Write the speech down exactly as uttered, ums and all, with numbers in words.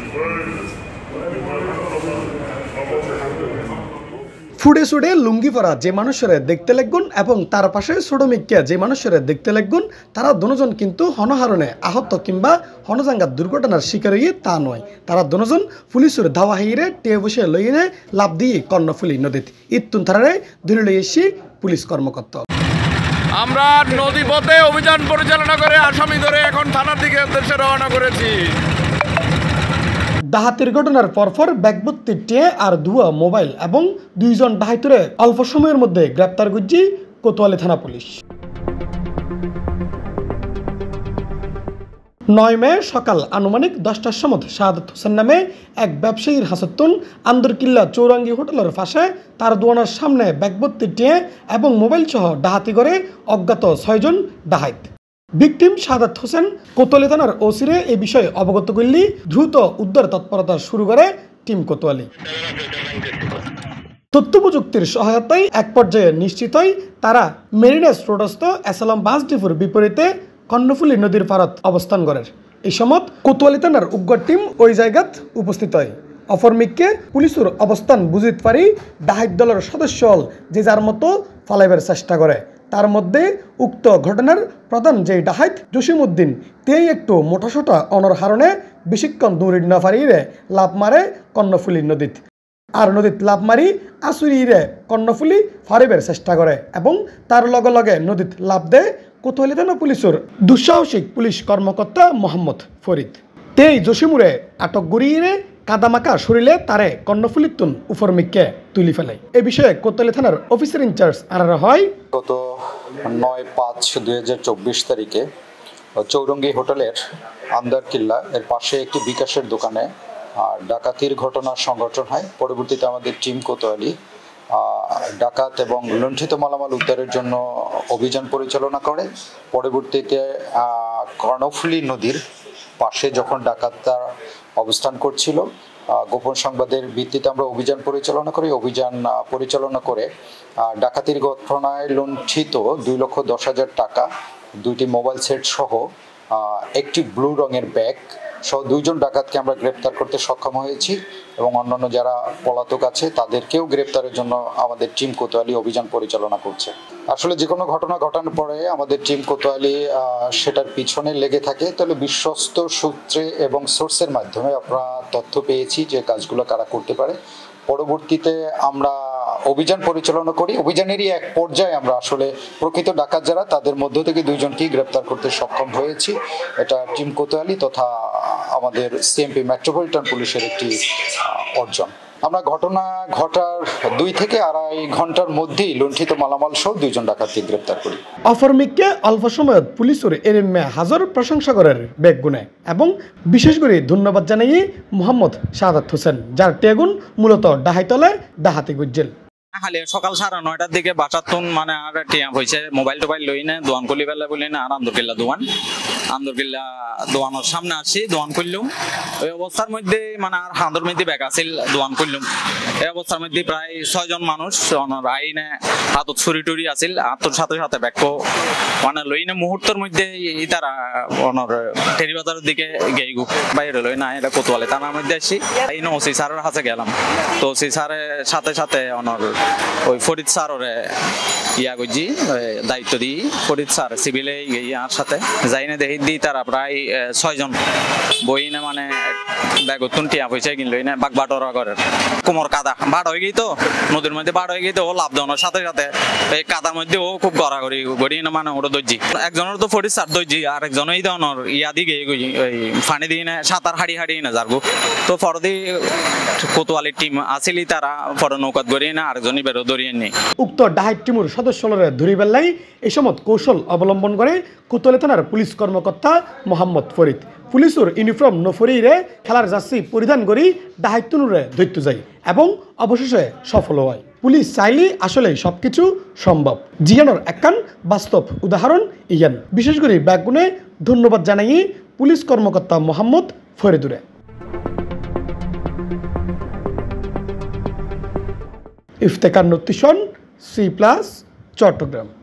ফুডে সুডে লুঙ্গি পরা যে মানুষেরা দেখতে লাগবেন এবং তার পাশে ছোটমিককে যে মানুষেরা দেখতে লাগবেন তারা দুজন কিন্তু হনহারণে আহত কিংবা হনজাঙ্গার দুর্ঘটনার শিকার হয়ে তা নয়। তারা দুজন পুলিশের ধাওয়া হাইরে টে বসে লইয়ে লাভ দিয়ে কর্ণফুলী নদীত ইতুন থারারে ধরে লই এসি পুলিশ কর্মকর্তা। আমরা নদী পথে অভিযান পরিচালনা করে আসামি ধরে এখন থানার দিকে উদ্দেশ্যে রওনা করেছি। ডাহাতির ঘটনার পরপর ব্যাগভর্তি টিয়ে আর দুয়া মোবাইল এবং দুইজন ডাহাইতরে অল্প সময়ের মধ্যে গ্রেপ্তার করছে কোতোয়ালি থানা পুলিশ। নয় মে সকাল আনুমানিক দশটার সময় শাহাদাত হোসেন নামে এক ব্যবসায়ীর হাসতুন আন্দরকিল্লা চৌরাঙ্গি হোটেলের পাশে তার দোকানের সামনে ব্যাগভর্তি টিয়ে এবং মোবাইল সহ ডাহাতি করে অজ্ঞাত ছয়জন ডাহাইত। ভিকটিম শাহাদাত হোসেন কোতোয়ালি থানার ওসিরে এই বিষয়ে অবগত করলে দ্রুত উদ্ধার তৎপরতা শুরু করে টিম কোতোয়ালি। তথ্য প্রযুক্তির সহায়তায় এক পর্যায়ে নিশ্চিত হয় তারা মেরিনেস রোডস্থ এসালাম বাস ডিপোর বিপরীতে কর্ণফুলী নদীর পাড়ত অবস্থান করে। এই সময় কোতোয়ালি থানার উগ্র টিম ওই জায়গাত উপস্থিত হয়। অপরমিককে পুলিশের অবস্থান বুঝিত পারি ডাহাইত দলের সদস্য যে যার মতো ফালাইবার চেষ্টা করে। তার মধ্যে উক্ত ঘটনার প্রধান যে ডাহাইত জসিমউদ্দিন তেই একটু মোটাসোটা অনর হারণে বেশিক্ষণ দৌড়ি না পারিরে লাভ মারে কর্ণফুলী নদীত আর নদীত লাভ মারি আসুরিরে কর্ণফুলী ফারিবার চেষ্টা করে এবং তার লগে লগে নদীত লাভ দেয় কোতোয়ালি থানা পুলিশের দুঃসাহসিক পুলিশ কর্মকর্তা মোহাম্মদ ফরিদ। তেই জসিমুরে আটক গড়িয়ে কাদামাকা শরীরে তারে কর্ণফুলীতুন উপরমিককে তুলি ফেলে। এ বিষয়ে কোতোয়ালি থানার অফিসার ইনচার্জ আনারা হয় গত নয় পাঁচ দুই হাজার চব্বিশ তারিখে চৌরঙ্গি হোটেলের আন্দরকিল্লা এর পাশে একটি বিকাশের দোকানে ডাকাতির ঘটনার সংঘটন হয়। পরবর্তীতে আমাদের টিম কোতোয়ালি ডাকাত এবং লুণ্ঠিত মালামাল উদ্ধারের জন্য অভিযান পরিচালনা করে। পরবর্তীতে কর্ণফুলী নদীর পাশে যখন ডাকাতরা অবস্থান করছিল গোপন সংবাদের ভিত্তিতে আমরা অভিযান পরিচালনা করি। অভিযান পরিচালনা করে ডাকাতির ঘটনায় লুণ্ঠিত দুই লক্ষ দশ হাজার টাকা, দুইটি মোবাইল সেট সহ একটি ব্লু রঙের ব্যাগ সহ দুইজন ডাকাতকে আমরা গ্রেপ্তার করতে সক্ষম হয়েছি এবং অন্যান্য যারা পলাতক আছে তাদেরকেও গ্রেপ্তারের জন্য আমাদের টিম কোতোয়ালি অভিযান পরিচালনা করছে। আসলে যে কোনো ঘটনা ঘটানোর পরে আমাদের টিম কোতোয়ালি সেটার পিছনে লেগে থাকে। তাহলে বিশ্বস্ত সূত্রে এবং সোর্সের মাধ্যমে আমরা তথ্য পেয়েছি যে কাজগুলো কারা করতে পারে। পরবর্তীতে আমরা অভিযান পরিচালনা করি। অভিযানেরই এক পর্যায়ে আমরা আসলে প্রকৃত ডাকাত যারা তাদের মধ্য থেকে দুইজনকেই গ্রেপ্তার করতে সক্ষম হয়েছি। এটা টিম কোতোয়ালি তথা আমাদের সিএমপি মেট্রোপলিটন পুলিশের একটি অর্জন। আমরা ঘটনা ঘটার দুই থেকে আড়াই ঘন্টার মধ্যেই লুণ্ঠিত মালামাল সহ দুইজন ডাকাতকে গ্রেপ্তার করি। অফরমিককে অল্প সময় পুলিশের এরিমে হাজার প্রশংসা করার বেগ গুণে এবং বিশেষ করে ধন্যবাদ জানাই মোহাম্মদ শাহাদাত হোসেন যার টেগুন মূলত ডাহাইতলে ডাহাতি গুজ্জেল। খালি সকাল সাড়ে নয়টার দিকে বাসাতুন মানে আর টিয়া হয়েছে মোবাইল টোবাইল লই না দোয়ান করলি বেলা বলি না আর আন্দরকিল্লা দোয়ান আন্দরকিল্লা দোয়ানোর সামনে আসছি দোয়ান করলুম। ওই অবস্থার মধ্যে মানে আর হাঁদর মধ্যে ব্যাগ আসিল দোয়ান করলুম। এই অবস্থার মধ্যে প্রায় ছয়জন মানুষ আইনে হাতত ছুরি টুরি আসিল হাতর সাথে সাথে ব্যাগ মানে লই না মুহূর্তের মধ্যে তারা অনর টেরি বাজারের দিকে গেই গু বাইরে লই না এটা কোতোয়ালি থানার মধ্যে আসছি। এই ওসি স্যারের কাছে গেলাম তো ওসি স্যারের সাথে সাথে অনর ওই ফরিদ স্যারের ইয়া করছি দায়িত্ব দিই ফরিদ স্যার সিভিলে ইয়ার সাথে যাই না দেখি দিই তারা প্রায় ছয়জন বই না মানে ব্যাগতুন টিয়া পয়সা কিনলই না বাঘ বাটরা করে কোমর কাদা বাট হয়ে গেই তো নদীর মধ্যে বাট হয়ে গেই তো ও লাভ দেওয়ার সাথে সাথে এই কাদার মধ্যে ও খুব গড়াগড়ি গড়ি না মানে ওটা দর্জি একজনের তো ফরিদ স্যার দর্জি আর একজন এই ধরনের ইয়া দিকে ওই ফানি দিয়ে না সাঁতার হাড়ি হাড়ি না যারগো তো ফরদি কোতোয়ালির টিম আসিলি তারা ফর নৌকাত গড়িয়ে না আরেকজনই বেরো দরিয়ে নেই। উক্ত ডাহাইত টিমুর সদস্যরা ধরি বেল্লাই এই সময় কৌশল অবলম্বন করে কোতোয়ালি থানার পুলিশ কর্মকর্তা মোহাম্মদ ফরিদ পুলিশের ইউনিফর্ম নফরিরে খেলার জার্সি পরিধান করি ডাহাইতুনুরে ধৈর্য যায় এবং অবশেষে সফল হয়। পুলিশ চাইলে আসলে সবকিছু সম্ভব। জিয়ানোর একখান বাস্তব উদাহরণ ইয়ান বিশেষ করে ব্যাগুনে ধন্যবাদ জানাই পুলিশ কর্মকর্তা মোহাম্মদ ফরিদুরে। ইফতেখার নতিশন সি প্লাস চট্টগ্রাম।